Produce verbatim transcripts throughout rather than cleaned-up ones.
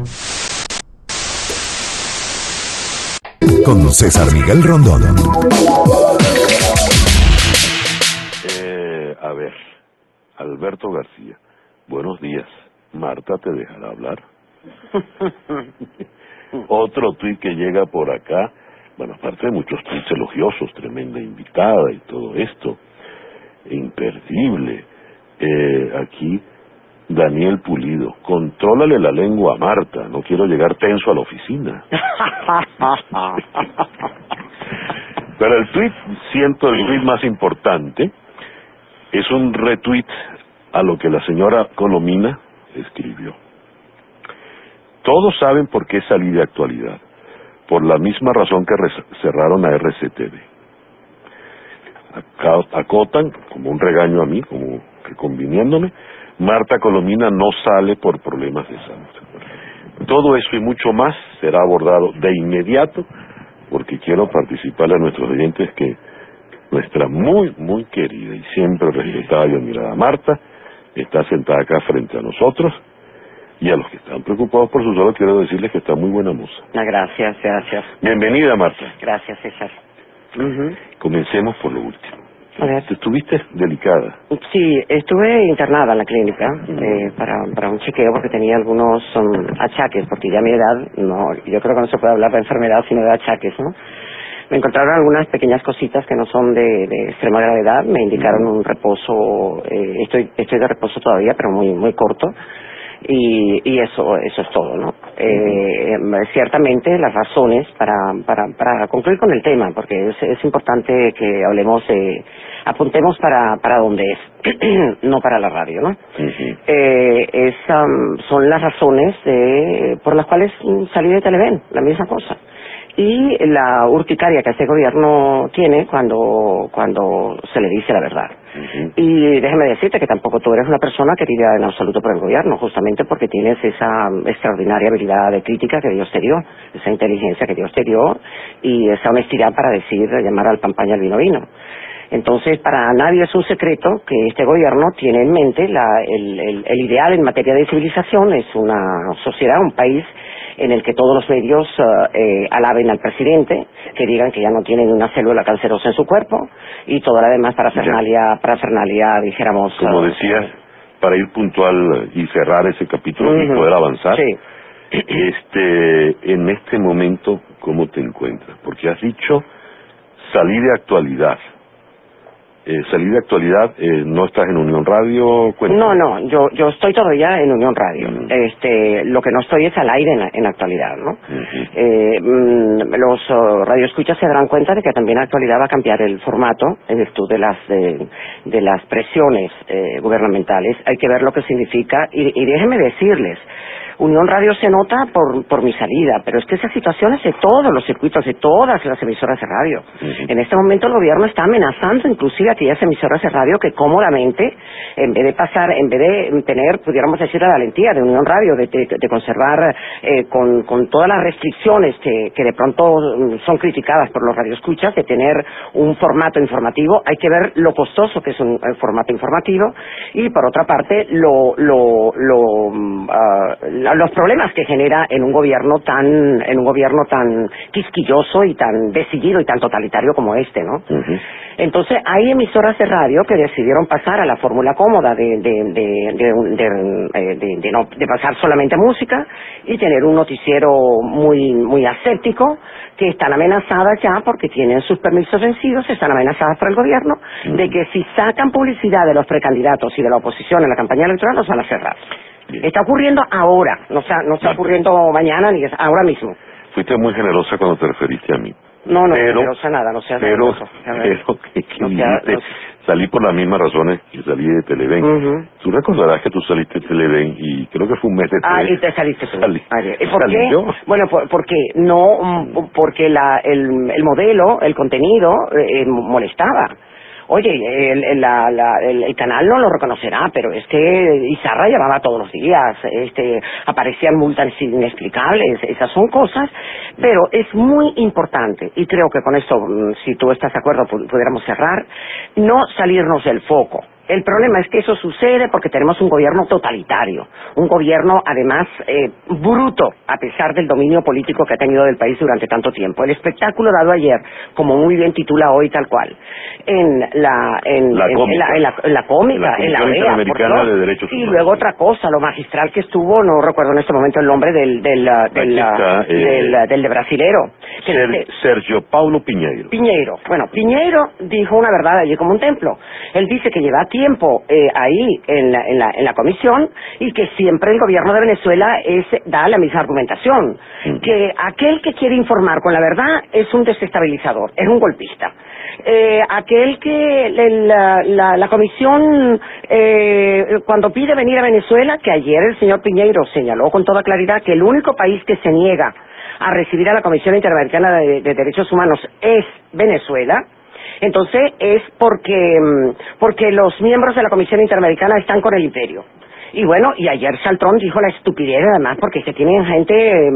Con César Miguel Rondón. Eh, a ver, Alberto García, buenos días. Marta te dejará hablar. Otro tuit que llega por acá, bueno, aparte de muchos tuits elogiosos, tremenda invitada y todo esto, imperdible. Eh, aquí, Daniel Pulido, contrólale la lengua a Marta, no quiero llegar tenso a la oficina. Pero el tuit, siento el tuit más importante, es un retweet a lo que la señora Colomina escribió. Todos saben por qué salí de Actualidad, por la misma razón que cerraron a R C T V. Acotan, como un regaño a mí, como que conviniéndome, Marta Colomina no sale por problemas de salud. Todo eso y mucho más será abordado de inmediato, porque quiero participarle a nuestros oyentes que nuestra muy, muy querida y siempre respetada y admirada Marta está sentada acá frente a nosotros, y a los que están preocupados por su salud quiero decirles que está muy buena moza. Gracias, gracias. Bienvenida, Marta. Gracias, César. Uh-huh. Comencemos por lo último. A ver. ¿Estuviste delicada? Sí, estuve internada en la clínica eh, para, para un chequeo porque tenía algunos um, achaques, porque ya a mi edad, no, yo creo que no se puede hablar de enfermedad sino de achaques, ¿no? Me encontraron algunas pequeñas cositas que no son de, de extrema gravedad, me indicaron un reposo, eh, estoy, estoy de reposo todavía, pero muy, muy corto. Y, y eso eso es todo, ¿no? Eh, ciertamente las razones para, para para concluir con el tema, porque es, es importante que hablemos, eh, apuntemos para para donde es, no para la radio, ¿no? Uh-huh. eh, es, um, son las razones de, por las cuales salí de Televen, la misma cosa. Y la urticaria que este gobierno tiene cuando cuando se le dice la verdad. Uh-huh. Y déjeme decirte que tampoco tú eres una persona querida en absoluto por el gobierno, justamente porque tienes esa extraordinaria habilidad de crítica que Dios te dio, esa inteligencia que Dios te dio y esa honestidad para decir, llamar al pan pan y al vino vino. Entonces, para nadie es un secreto que este gobierno tiene en mente la, el, el, el ideal en materia de civilización, es una sociedad, un país en el que todos los medios uh, eh, alaben al presidente, que digan que ya no tiene ni una célula cancerosa en su cuerpo, y toda la demás parafernalia, parafernalia, dijéramos... Como uh, decías, para ir puntual y cerrar ese capítulo uh-huh. y poder avanzar, sí. este, en este momento, ¿cómo te encuentras? Porque has dicho, salí de Actualidad. Eh, salí de Actualidad, eh, ¿no estás en Unión Radio? Cuéntame. No, no, yo yo estoy todavía en Unión Radio. Uh-huh. Este, lo que no estoy es al aire en, en Actualidad, ¿no? Uh-huh. eh, mm, los uh, radioescuchas se darán cuenta de que también Actualidad va a cambiar el formato en virtud de las de, de las presiones eh, gubernamentales. Hay que ver lo que significa y, y déjenme decirles, Unión Radio se nota por por mi salida, pero es que esa situación es de todos los circuitos, de todas las emisoras de radio. Uh-huh. En este momento el gobierno está amenazando inclusive a aquellas emisoras de radio que cómodamente, en vez de pasar, en vez de tener, pudiéramos decir, la valentía de Unión Radio, de, de, de conservar eh, con, con todas las restricciones que, que de pronto son criticadas por los radioescuchas, de tener un formato informativo, hay que ver lo costoso que es un, un formato informativo, y por otra parte, lo, lo, lo, uh, los problemas que genera en un gobierno tan en un gobierno tan quisquilloso y tan decidido y tan totalitario como este, ¿no? Uh-huh. Entonces hay emisoras de radio que decidieron pasar a la fórmula cómoda de de de de, de, de, de no de pasar solamente música y tener un noticiero muy muy aséptico, que están amenazadas ya porque tienen sus permisos vencidos, están amenazadas por el gobierno uh-huh. de que si sacan publicidad de los precandidatos y de la oposición en la campaña electoral los van a cerrar. Bien. Está ocurriendo ahora, no está, no está ocurriendo mañana ni es ahora mismo. Fuiste muy generosa cuando te referiste a mí. No, no, pero, generosa nada, no seas pero, generoso. Pero que, que No sea, dijiste, no... salí por las mismas razones que salí de Televen. Uh-huh. Tú recordarás que tú saliste de Televen y creo que fue un mes de Ah, y te saliste tú. Salí, ¿Y por qué? Yo. Bueno, por, porque no, porque la, el, el modelo, el contenido eh, molestaba. Oye, el, el, la, la, el, el canal no lo reconocerá, pero es que Izarra llamaba todos los días, este, aparecían multas inexplicables, esas son cosas, pero es muy importante, y creo que con esto, si tú estás de acuerdo, pudiéramos cerrar, no salirnos del foco. El problema es que eso sucede porque tenemos un gobierno totalitario, un gobierno además eh, bruto, a pesar del dominio político que ha tenido del país durante tanto tiempo. El espectáculo dado ayer, como muy bien titula hoy tal cual, en la en la en, cómica, en la, en la, en la cómica, en la, Comisión O E A, Interamericana por de Derechos y Humanos. luego otra cosa, lo magistral que estuvo, no recuerdo en este momento el nombre del del del, está, eh, del, del, del de brasilero, que, Ser, que, Sergio Paulo Piñeiro. Piñeiro. Bueno, Piñeiro dijo una verdad allí como un templo. Él dice que lleva tiempo eh, ahí en la, en, la, en la comisión y que siempre el gobierno de Venezuela es, da la misma argumentación. Uh-huh. Que aquel que quiere informar con la verdad es un desestabilizador, es un golpista. Eh, aquel que la, la, la comisión eh, cuando pide venir a Venezuela, que ayer el señor Piñeiro señaló con toda claridad que el único país que se niega a recibir a la Comisión Interamericana de, de Derechos Humanos es Venezuela, entonces es porque porque los miembros de la Comisión Interamericana están con el imperio. Y bueno, y ayer Saltrón dijo la estupidez además porque es que tienen gente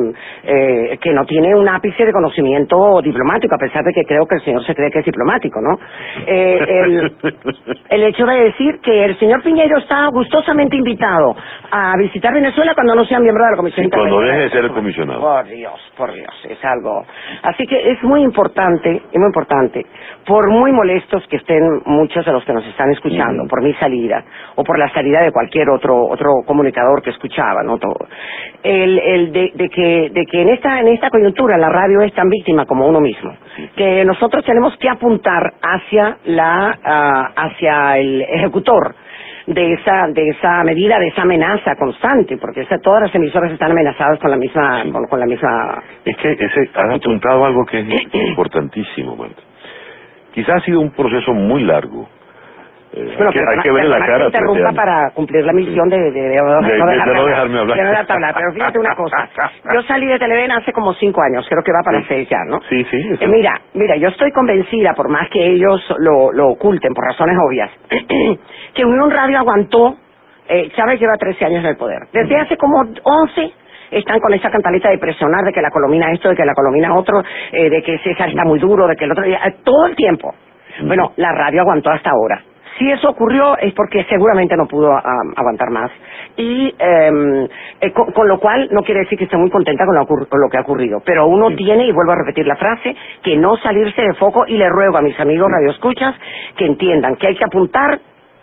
eh, que no tiene un ápice de conocimiento diplomático, a pesar de que creo que el señor se cree que es diplomático, ¿no? Eh, el, el hecho de decir que el señor Piñeiro está gustosamente invitado a visitar Venezuela cuando no sea miembro de la Comisión sí, Interamericana. cuando deje de ser el comisionado. Por Dios, por Dios, es algo. Así que es muy importante, es muy importante, por muy molestos que estén muchos de los que nos están escuchando, mm. por mi salida, o por la salida de cualquier otro otro comunicador que escuchaba, no todo, el, el de, de que de que en esta en esta coyuntura la radio es tan víctima como uno mismo, que nosotros tenemos que apuntar hacia la uh, hacia el ejecutor de esa de esa medida, de esa amenaza constante, porque esa, todas las emisoras están amenazadas con la misma con, con la misma es que ese has apuntado algo que es importantísimo, Marta. Quizás ha sido un proceso muy largo. Eh, bueno, hay que, hay que verle la cara. Que interrumpa para cumplir la misión sí. de, de, de, de, de, no, de, dejarme de no dejarme hablar. De no dejarme hablar. Pero fíjate una cosa. Yo salí de Televen hace como cinco años, creo que va para sí. seis ya, ¿no? Sí, sí. Eh, mira, mira, yo estoy convencida, por más que ellos lo, lo oculten por razones obvias, que Unión Radio aguantó. Eh, Chávez lleva trece años en el poder. Desde hace como once están con esa cantaleta de presionar de que la colomina esto, de que la colomina otro, eh, de que César está muy duro, de que el otro día, eh, todo el tiempo. Bueno, la radio aguantó hasta ahora. Si eso ocurrió es porque seguramente no pudo um, aguantar más. Y eh, eh, con, con lo cual no quiere decir que esté muy contenta con lo, con lo que ha ocurrido. Pero uno sí. tiene, y vuelvo a repetir la frase, que no salirse de foco, y le ruego a mis amigos radioescuchas que entiendan que hay que apuntar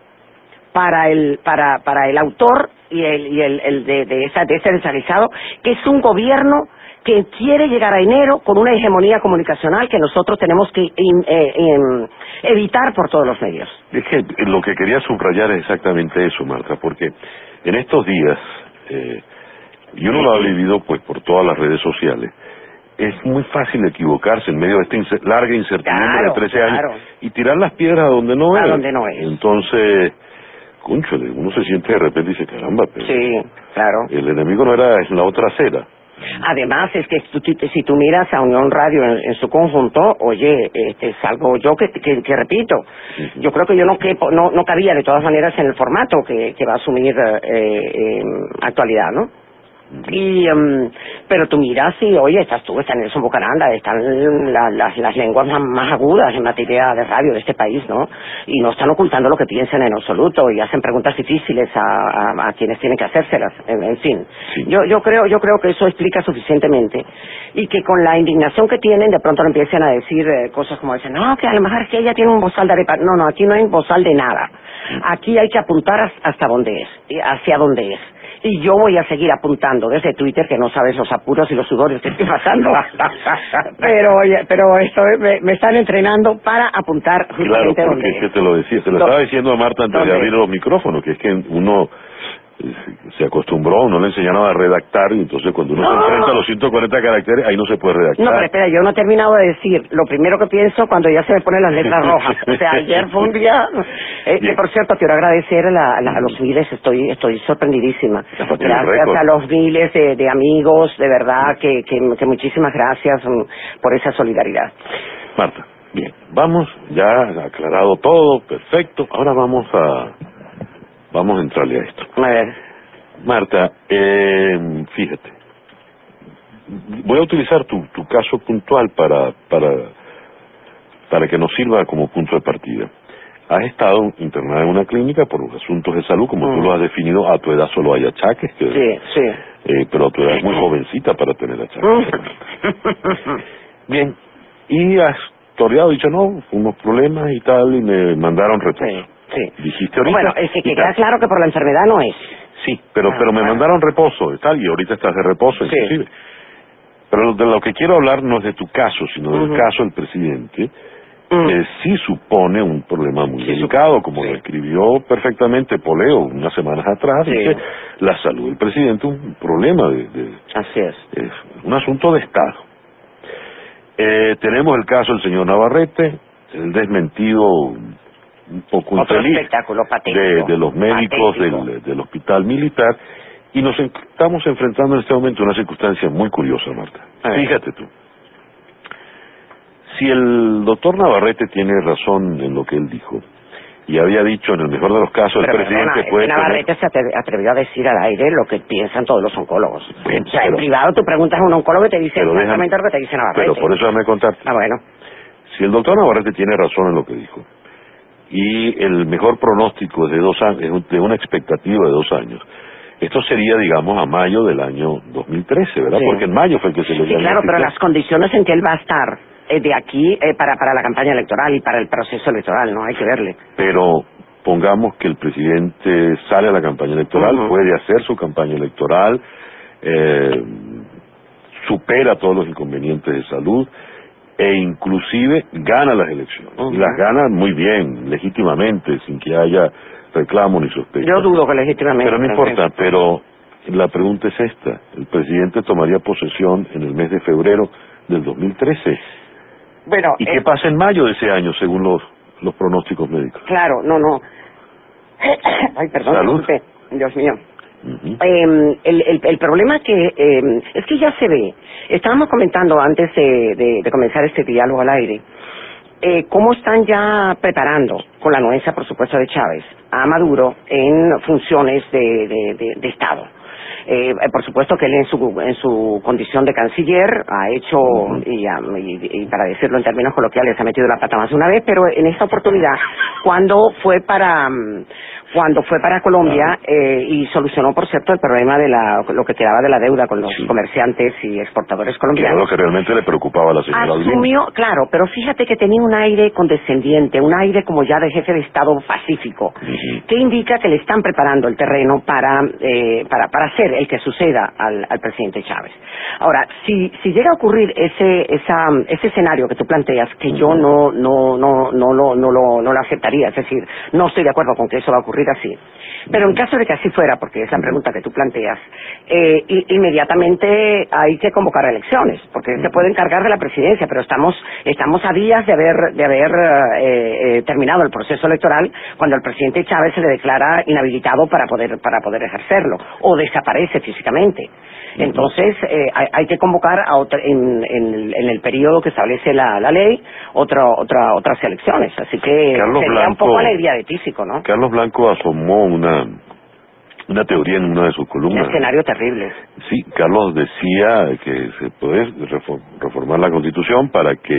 para el para para el autor y el y el, el de, de, esa, de ese desalizado, que es un gobierno que quiere llegar a enero con una hegemonía comunicacional que nosotros tenemos que in, eh, in, evitar por todos los medios. Es que lo que quería subrayar es exactamente eso, Marta, porque en estos días, eh, y uno lo ha vivido pues por todas las redes sociales, es muy fácil equivocarse en medio de esta incer larga incertidumbre claro, de trece claro. años y tirar las piedras a donde no a es. donde no es. Entonces, cónchale, uno se siente de repente y dice, caramba, pero sí, claro. el enemigo no era en la otra acera. Además, es que tú, si tú miras a Unión Radio en, en su conjunto, oye, este, es algo yo que, que, que repito, uh-huh. yo creo que yo no, quepo, no no cabía de todas maneras en el formato que, que va a asumir eh, eh, actualidad, ¿no? Y um, pero tú miras y oye, estás tú, está Nelson Bocaranda, están la, las, las lenguas más, más agudas en materia de radio de este país, ¿no? Y no están ocultando lo que piensan en absoluto y hacen preguntas difíciles a, a, a quienes tienen que hacérselas, en, en fin. Sí. Yo yo creo yo creo que eso explica suficientemente y que con la indignación que tienen de pronto le empiecen a decir eh, cosas como dicen, no, que a lo mejor es que ella tiene un bozal de arepa. No, no, aquí no hay bozal de nada. Aquí hay que apuntar hasta dónde es, hacia dónde es. Y yo voy a seguir apuntando desde Twitter, que no sabes los apuros y los sudores que estoy pasando. pero oye, pero estoy, me, me están entrenando para apuntar justamente claro, porque donde es que te lo decía, se lo estaba diciendo a Marta antes de abrir los micrófonos, que es que uno se acostumbró, uno le enseñaron a redactar y entonces cuando uno no. se enfrenta a los ciento cuarenta caracteres, ahí no se puede redactar. No, pero espera, yo no he terminado de decir lo primero que pienso cuando ya se me ponen las letras rojas. O sea, ayer fue un día... Eh, que por cierto, quiero agradecer a, la, a, la, a los miles, estoy estoy sorprendidísima. Gracias a los miles de, de amigos, de verdad, que, que, que muchísimas gracias um, por esa solidaridad. Marta, bien, vamos, ya aclarado todo, perfecto, ahora vamos a... Vamos a entrarle a esto. A ver. Marta, eh, fíjate, voy a utilizar tu, tu caso puntual para, para, para que nos sirva como punto de partida. has estado internada en una clínica por asuntos de salud, como mm. tú lo has definido. A tu edad solo hay achaques, que, sí, sí. Eh, pero a tu edad es muy jovencita para tener achaques. Bien, y has toreado, dicho no, unos problemas y tal, y me mandaron reposo. Sí, sí. Dijiste ahorita... Bueno, es que, que queda claro que por la enfermedad no es. Sí, pero ah, pero me ah. mandaron reposo y tal, y ahorita estás de reposo, sí. inclusive. Pero de lo que quiero hablar no es de tu caso, sino uh-huh. del caso del presidente, uh-huh. que sí supone un problema muy sí, delicado, como sí. lo escribió perfectamente Poleo unas semanas atrás, sí. dice, la salud del presidente es un problema de... de Así es. Es un asunto de Estado. Eh, tenemos el caso del señor Navarrete, el desmentido un poco Otro infeliz espectáculo patético, de, de los médicos del, del hospital militar, y nos estamos enfrentando en este momento a una circunstancia muy curiosa, Marta. Fíjate tú. Si el doctor Navarrete tiene razón en lo que él dijo, y había dicho, en el mejor de los casos, pero el presidente perdona, puede Navarrete tener... se atrevió a decir al aire lo que piensan todos los oncólogos. Bien, o sea, pero, en privado tú preguntas a un oncólogo y te dice exactamente déjame, lo que te dice Navarrete. Pero por eso déjame contarte. Ah, bueno. Si el doctor Navarrete tiene razón en lo que dijo, y el mejor pronóstico es de dos años, de una expectativa de dos años, esto sería, digamos, a mayo del año dos mil trece, ¿verdad? Sí. Porque en mayo fue el que se le Sí, claro, pero las condiciones en que él va a estar eh, de aquí eh, para para la campaña electoral y para el proceso electoral, ¿no? Hay que verle. Pero pongamos que el presidente sale a la campaña electoral, uh-huh. puede hacer su campaña electoral, eh, supera todos los inconvenientes de salud, e inclusive gana las elecciones. Uh-huh. Y las gana muy bien, legítimamente, sin que haya reclamo ni sospecha. Yo dudo que legítimamente. Pero no importa, pero la pregunta es esta. El presidente tomaría posesión en el mes de febrero del dos mil trece. Bueno, ¿Y eh, qué pasa en mayo de ese año, según los los pronósticos médicos? Claro, no, no. Ay, perdón, Salud. Disculpe. Dios mío. Uh-huh. Eh, el, el, el problema que eh, es que ya se ve. Estábamos comentando antes de, de, de comenzar este diálogo al aire, eh, cómo están ya preparando, con la anuencia, por supuesto, de Chávez, a Maduro en funciones de, de, de, de Estado. Eh, por supuesto que él en su en su condición de canciller ha hecho, uh-huh. y, y, y para decirlo en términos coloquiales, ha metido la pata más de una vez, pero en esta oportunidad, cuando fue para cuando fue para Colombia eh, y solucionó, por cierto, el problema de la lo que quedaba de la deuda con los sí. comerciantes y exportadores colombianos. Que era lo que realmente le preocupaba a la señora Asumió, Audiencia. claro, pero fíjate que tenía un aire condescendiente, un aire como ya de jefe de Estado pacífico, uh-huh. que indica que le están preparando el terreno para eh, para para hacer el que suceda al, al presidente Chávez. Ahora, si si llega a ocurrir ese esa ese escenario que tú planteas, que uh-huh. yo no no no no lo no lo no lo aceptaría, es decir, no estoy de acuerdo con que eso va a ocurrir así. Pero en caso de que así fuera, porque es la pregunta que tú planteas, eh, inmediatamente hay que convocar elecciones, porque se puede encargar de la presidencia, pero estamos estamos a días de haber de haber eh, eh, terminado el proceso electoral cuando el presidente Chávez se le declara inhabilitado para poder para poder ejercerlo o desaparece físicamente. Entonces eh, hay, hay que convocar a otra, en, en, en el periodo que establece la, la ley otra otra otras elecciones, así que Carlos sería Blanco, un poco alegría de tísico, ¿no? Carlos Blanco asomó una una teoría en una de sus columnas. Un escenario terrible. Sí, Carlos decía que se puede reformar la Constitución para que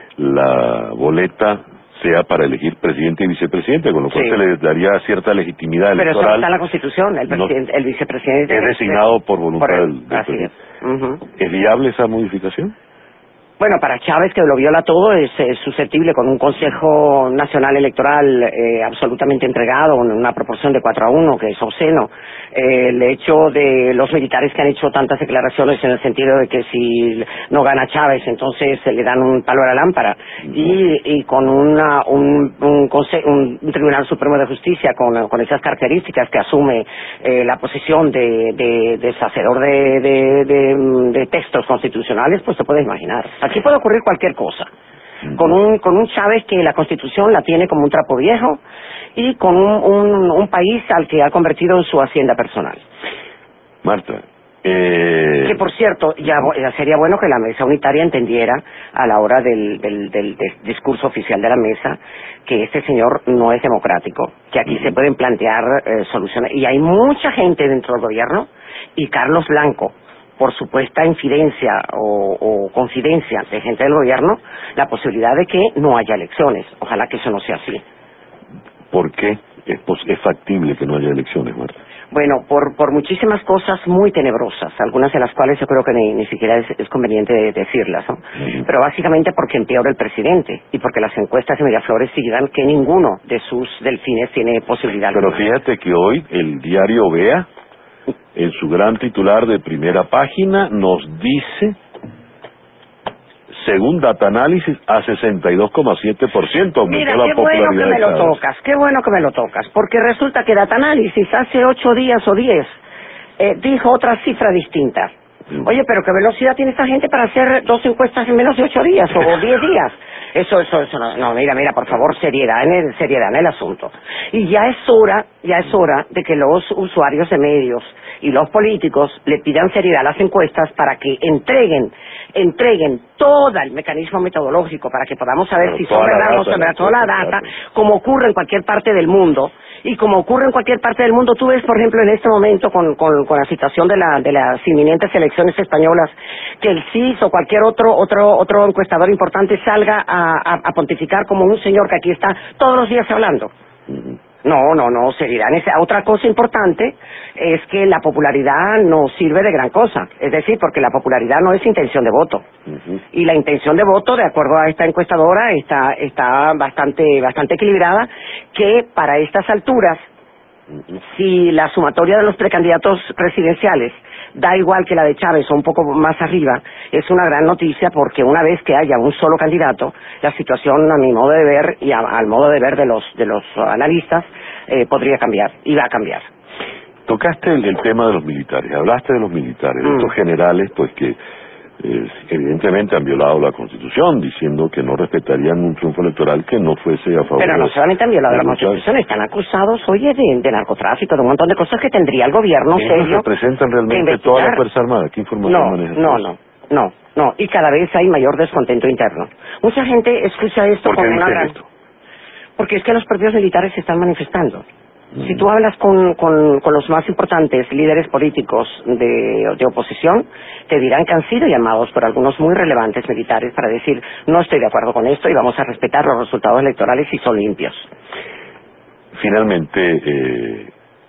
la boleta sea para elegir presidente y vicepresidente, con lo cual sí. se le daría cierta legitimidad Pero electoral. Pero eso no está en la Constitución, el, presidente, no, el vicepresidente... Es designado por voluntad por el, del, del presidente. Es. Uh-huh. ¿Es viable esa modificación? Bueno, para Chávez, que lo viola todo, es, es susceptible con un Consejo Nacional Electoral eh, absolutamente entregado, en una proporción de cuatro a uno, que es obsceno. Eh, el hecho de los militares que han hecho tantas declaraciones en el sentido de que si no gana Chávez, entonces se le dan un palo a la lámpara. Y, y con una, un, un, un, un Tribunal Supremo de Justicia con, con esas características que asume eh, la posición de, de, de deshacedor de, de, de, de textos constitucionales, pues se puede imaginar. Aquí puede ocurrir cualquier cosa. Con un, con un Chávez que la Constitución la tiene como un trapo viejo y con un, un, un país al que ha convertido en su hacienda personal. Marta, eh... que por cierto, ya, ya sería bueno que la mesa unitaria entendiera a la hora del, del, del, del discurso oficial de la mesa que este señor no es democrático, que aquí uh-huh. se pueden plantear eh, soluciones. Y hay mucha gente dentro del gobierno y Carlos Blanco, por supuesta infidencia o, o confidencia de gente del gobierno, la posibilidad de que no haya elecciones. Ojalá que eso no sea así. ¿Por qué es, es factible que no haya elecciones, Marta? Bueno, por, por muchísimas cosas muy tenebrosas, algunas de las cuales yo creo que ni, ni siquiera es, es conveniente de decirlas, ¿no? Uh-huh. Pero básicamente porque empeora el presidente y porque las encuestas de Miraflores sigan que ninguno de sus delfines tiene posibilidad. Pero fíjate que hoy el diario Vea, en su gran titular de primera página, nos dice, según Data Análisis, a sesenta y dos coma siete por ciento aumentó Mira, la qué popularidad. bueno que me lo de tocas, qué bueno que me lo tocas, porque resulta que Data Análisis hace ocho días o diez eh, dijo otra cifra distinta. Mm. Oye, pero qué velocidad tiene esta gente para hacer dos encuestas en menos de ocho días o diez días. Eso, eso, eso, no, no, mira, mira, por favor, seriedad en el, seriedad en el asunto. Y ya es hora, ya es hora de que los usuarios de medios y los políticos le pidan seriedad a las encuestas para que entreguen, entreguen todo el mecanismo metodológico para que podamos saber Pero si son verdad o no son verdad, toda la data, como ocurre en cualquier parte del mundo. Y como ocurre en cualquier parte del mundo, tú ves, por ejemplo, en este momento con, con, con la situación de, la, de las inminentes elecciones españolas, que el C I S o cualquier otro otro otro encuestador importante salga a, a, a pontificar como un señor que aquí está todos los días hablando. Uh-huh. No, no, no, seriedad. Otra cosa importante es que la popularidad no sirve de gran cosa. Es decir, porque la popularidad no es intención de voto. Uh-huh. Y la intención de voto, de acuerdo a esta encuestadora, está, está bastante, bastante equilibrada, que para estas alturas, uh-huh, si la sumatoria de los precandidatos presidenciales da igual que la de Chávez o un poco más arriba, es una gran noticia porque una vez que haya un solo candidato, la situación a mi modo de ver y a, al modo de ver de los de los analistas eh, podría cambiar y va a cambiar. Tocaste el, el tema de los militares, hablaste de los militares, de mm. estos generales pues que eh, evidentemente han violado la Constitución, diciendo que no respetarían un triunfo electoral que no fuese a favor. Pero no solamente han violado la Constitución, están acusados, oye, de, de narcotráfico, de un montón de cosas que tendría el gobierno serio. ¿Representan realmente toda la Fuerza Armada? ¿Qué información no, manejan? No, no, no, no, y cada vez hay mayor descontento interno. Mucha gente escucha esto ¿Por qué como una gran... esto? Porque es que los propios militares se están manifestando. Si tú hablas con, con, con los más importantes líderes políticos de, de oposición, te dirán que han sido llamados por algunos muy relevantes militares para decir no estoy de acuerdo con esto y vamos a respetar los resultados electorales si son limpios. Finalmente, eh,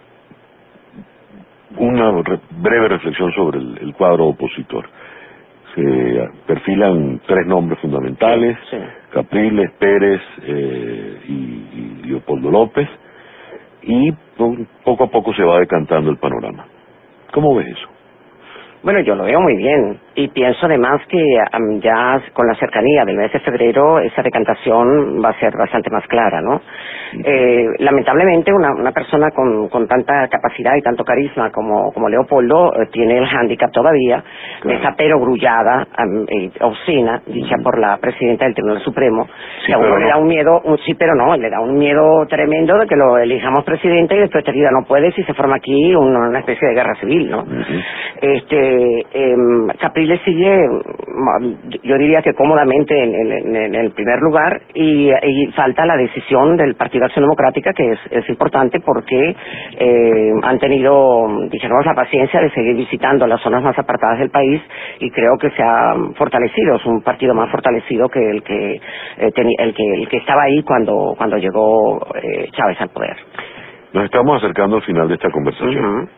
una re breve reflexión sobre el, el cuadro opositor. Se perfilan tres nombres fundamentales, sí, sí. Capriles, Pérez eh, y, y Leopoldo López, y poco a poco se va decantando el panorama. ¿Cómo ves eso? Bueno, yo lo veo muy bien y pienso además que um, ya con la cercanía del mes de febrero esa decantación va a ser bastante más clara, ¿no? Sí. Eh, lamentablemente una, una persona con, con tanta capacidad y tanto carisma como, como Leopoldo eh, tiene el hándicap todavía, claro, de esa perogrullada, um, eh, obscena, dicha uh-huh, por la presidenta del Tribunal Supremo, sí, que a uno no le da un miedo, un sí pero no, le da un miedo tremendo de que lo elijamos presidente y después te diga no puede si se forma aquí una, una especie de guerra civil, ¿no? Uh-huh. Este Eh, Capriles sigue, yo diría que cómodamente en, en, en el primer lugar y, y falta la decisión del Partido Acción Democrática, que es, es importante porque eh, han tenido, dijéramos, la paciencia de seguir visitando las zonas más apartadas del país y creo que se ha fortalecido, es un partido más fortalecido que el que eh, teni, el que el que estaba ahí cuando cuando llegó eh, Chávez al poder. Nos estamos acercando al final de esta conversación. Uh-huh.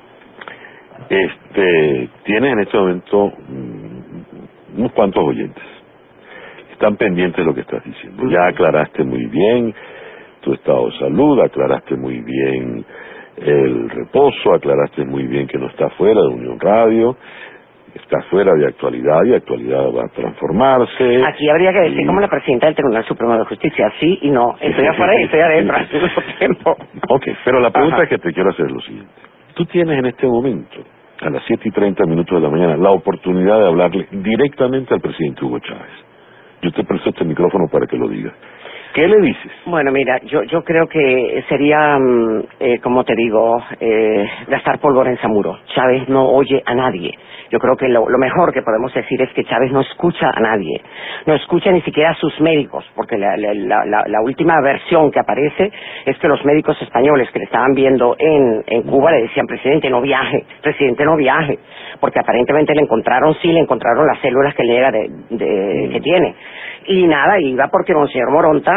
Este, tienes en este momento um, unos cuantos oyentes. Están pendientes de lo que estás diciendo. Ya aclaraste muy bien tu estado de salud, aclaraste muy bien el reposo, aclaraste muy bien que no estás fuera de Unión Radio, estás fuera de Actualidad y Actualidad va a transformarse. Aquí habría que decir y... como la presidenta del Tribunal Supremo de Justicia, sí y no, estoy afuera y estoy adentro al mismo tiempo. Ok, pero la pregunta Ajá. que te quiero hacer es lo siguiente. Tú tienes en este momento, a las siete y treinta minutos de la mañana, la oportunidad de hablarle directamente al presidente Hugo Chávez. Yo te presto este micrófono para que lo digas. ¿Qué le dices? Bueno, mira, yo yo creo que sería, eh, como te digo, eh, gastar pólvora en Samuro. Chávez no oye a nadie. Yo creo que lo, lo mejor que podemos decir es que Chávez no escucha a nadie, no escucha ni siquiera a sus médicos, porque la, la, la, la última versión que aparece es que los médicos españoles que le estaban viendo en, en Cuba le decían, presidente, no viaje, presidente, no viaje, porque aparentemente le encontraron, sí, le encontraron las células que le llega de, de, que tiene. Y nada, iba porque Monseñor Moronta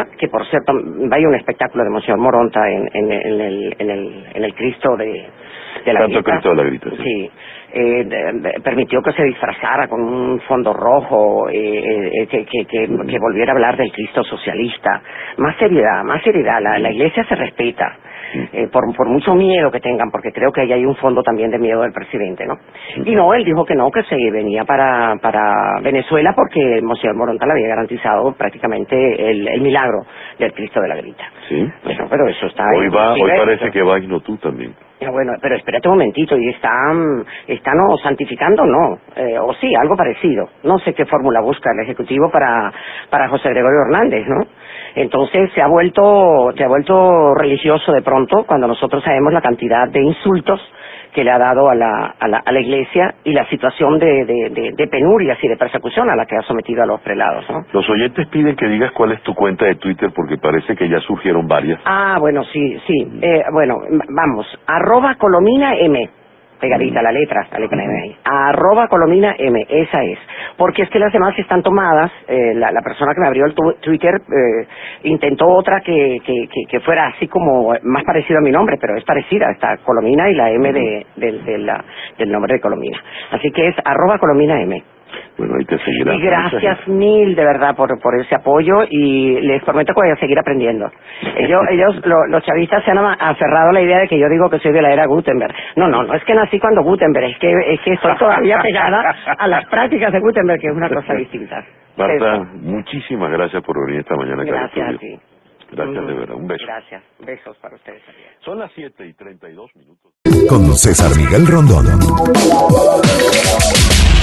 que por cierto, vaya un espectáculo de Monseñor Moronta en, en, en, el, en, el, en el Cristo de, de la Santo Grita. Cristo de la Grita, sí. Sí. Eh, de, de, permitió que se disfrazara con un fondo rojo, eh, eh, que, que, que, mm. que volviera a hablar del Cristo socialista. Más seriedad, más seriedad. La, la Iglesia se respeta. Eh, por, por mucho miedo que tengan, porque creo que ahí hay un fondo también de miedo del presidente, ¿no? Y no, él dijo que no, que se venía para, para Venezuela porque Monseñor Moronta le había garantizado prácticamente el, el milagro del Cristo de la Grita. Sí. Bueno, pero eso está... Hoy va, hoy directo. parece que va Ignotú también. Ya, bueno, pero espérate un momentito, y están, están no, santificando, no, eh, o sí, algo parecido. No sé qué fórmula busca el Ejecutivo para, para José Gregorio Hernández, ¿no? Entonces se ha vuelto, se ha vuelto religioso de pronto cuando nosotros sabemos la cantidad de insultos que le ha dado a la, a la, a la Iglesia y la situación de, de, de, de penurias y de persecución a la que ha sometido a los prelados, ¿no? Los oyentes piden que digas cuál es tu cuenta de Twitter porque parece que ya surgieron varias. Ah, bueno, sí, sí. Eh, bueno, vamos, arroba Colomina M. Pegadita, la letra, la letra M ahí. Arroba Colomina M, esa es. Porque es que las demás están tomadas, eh, la, la persona que me abrió el tu, Twitter eh, intentó otra que, que, que, que fuera así como más parecido a mi nombre, pero es parecida, está Colomina y la M de, de, de la, del nombre de Colomina. Así que es arroba Colomina M. Bueno, ahí te seguirán. Y gracias mil, de verdad, por, por ese apoyo y les prometo que voy a seguir aprendiendo. Ellos, ellos lo, los chavistas se han aferrado a la idea de que yo digo que soy de la era Gutenberg. No, no, no es que nací cuando Gutenberg, es que, es que estoy todavía pegada a las prácticas de Gutenberg, que es una cosa distinta. Marta, Eso. Muchísimas gracias por venir esta mañana acá al Gracias a estudio. ti. Gracias Mm, de verdad, un beso. Gracias, besos para ustedes también. Son las siete y treinta y dos minutos. Con César Miguel Rondón.